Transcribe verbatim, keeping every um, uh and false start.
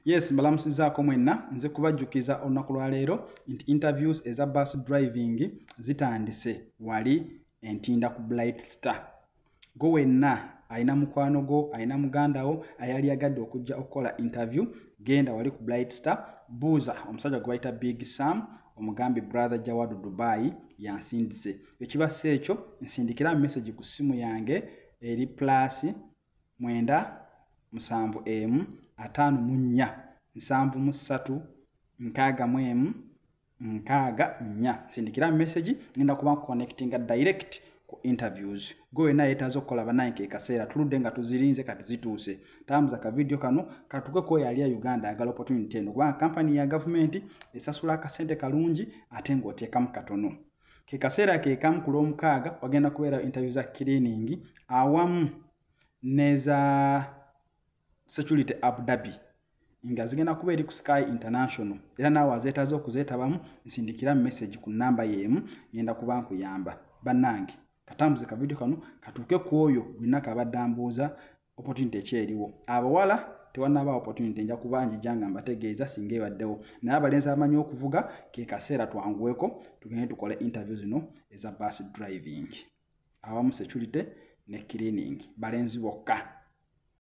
Yes, mbalamusizaako mwenna nze kubajjukiza olunaku lwa leero nti interviews eza bus driving zitandise wali entinda ku Bright Star. Go wenna ayina mukwano go, ayina muganda wo ayali agadde okujja okukola interview, genda wali ku Bright Star, buuza omusajja gwe bayita Big Sam, omugambi brother Jawadu Dubai yansindise. Ekibassa ekyo nsindikira message ku ssimu yange eri plus mwenda musanvu emu atano mu nnya nsanvu mu ssatu nkaaga mu emu nkaaga nnya. Sindikira message ngenda kuba connectinga direct ku interviews. Gowe naye tazo kola bananke kaseera tuludde nga tuzirinze kati zituuse. Tambuza ka video kano katuke ko yali ya Uganda agala opportunity eno kwa company ya government esasula akasente kalungi ate ng'oteekamu katono. Ke kaseera ke kamu ku lw'omukaaga wagenda kubeera interview za cleaning awamu neza security Abu Dhabi nga zigenda kuba eri ku Sky International era naawe azeetaze okuzeetabamu nsindikira message ku namba yemu ngenda kuba nkuyamba. Bannange katambuze ka video kano katuuke ku oyo gwina kabadde ambuuza opportunity ekyeriwo. Abawala tewannaba opportunity nja kuba njijanga mbategeeza singa ebaddewo, naye abalenzi abamanyi okuvuga ke kaseera twanguweko tugende tukole interview zino eza bus driving awamu security ne cleaning balenzi bokka.